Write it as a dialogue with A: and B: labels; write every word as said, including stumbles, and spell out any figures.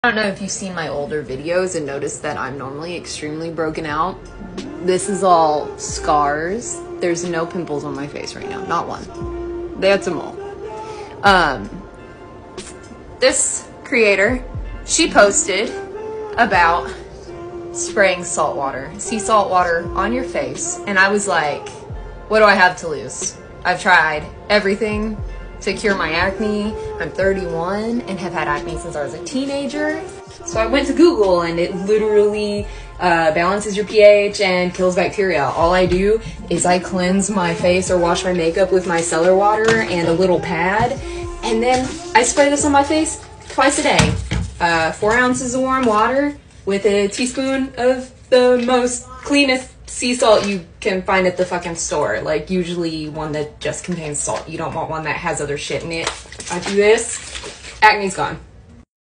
A: I don't know if you've seen my older videos and noticed that I'm normally extremely broken out. This is all scars. There's no pimples on my face right now, not one. That's a mole. Um, this creator, she posted about spraying salt water, sea salt water on your face, and I was like, what do I have to lose? I've tried everything to cure my acne. I'm thirty-one and have had acne since I was a teenager. So I went to Google and it literally uh, balances your pH and kills bacteria. All I do is I cleanse my face or wash my makeup with micellar water and a little pad, and then I spray this on my face twice a day. Uh, four ounces of warm water with a teaspoon of the most cleanest sea salt you can find at the fucking store. Like, usually one that just contains salt. You don't want one that has other shit in it. I do this, acne's gone.